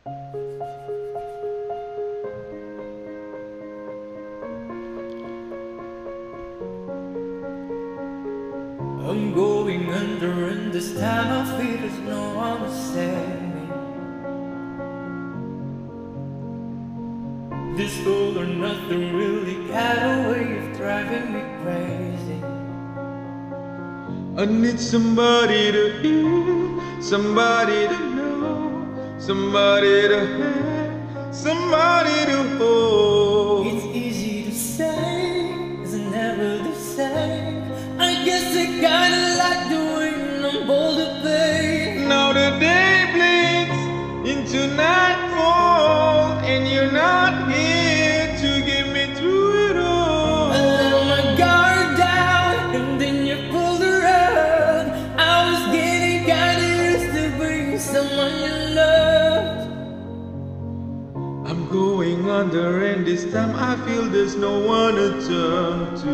I'm going under, and this time I feel there's no one to save me. This all or nothing really got a way of driving me crazy. I need somebody to hear, somebody to know, somebody to have, somebody to hold. It's easy to say, it's never the same. I guess I kinda like the way I'm bold to play. Now the day bleeds into nightfall, and you're not here to get me through it all. I let my guard down, and then you pulled the rug. I was getting kinda used to being someone you loved. I'm going under, and this time I feel there's no one to turn to.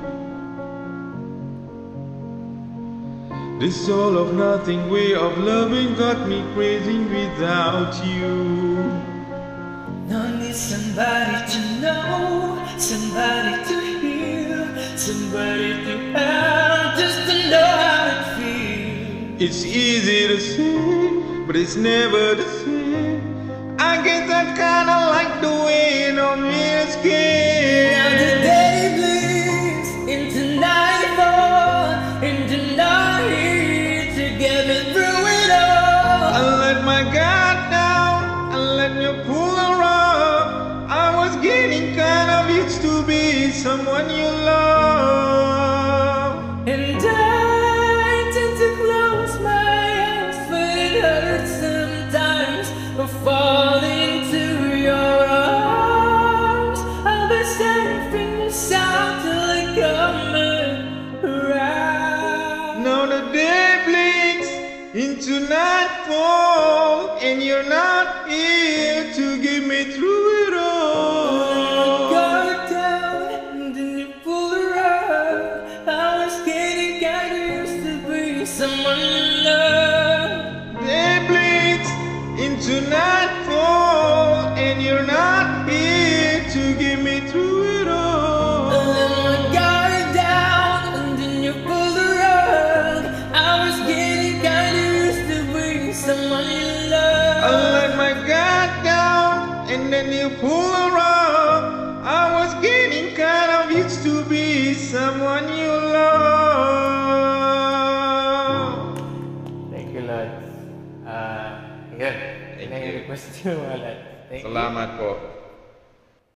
This all of nothing way of loving got me crazy without you. Now I need somebody to know, somebody to hear, somebody to have, just to know how it feels. It's easy to say, but it's never the same. I guess I kinda like the way it on me skin. Now the day bleeds into nightfall, into night here together through it all. I let my guard down, I let you pull her up. I was getting kind of used to be someone you love. And I tend to close my eyes, but it hurts sometimes. I fall into your arms. I'll be safe in your sound till I come around. Now the day bleeds into nightfall, and you're not here to get me through it all. Guard down, and then you pull the rug. I was getting kinda used to being someone you love. Day bleeds into nightfall, and you're not here to get me through it all. I let my guard down, and then you pull the rug. I was getting kinda used to being someone you love. I let my guard down, and then you pull her up. I was getting kind of used to be someone you love. Thank you, Lord. Yun. Yun ang request nyo, Lord. Thank you. Salamat po.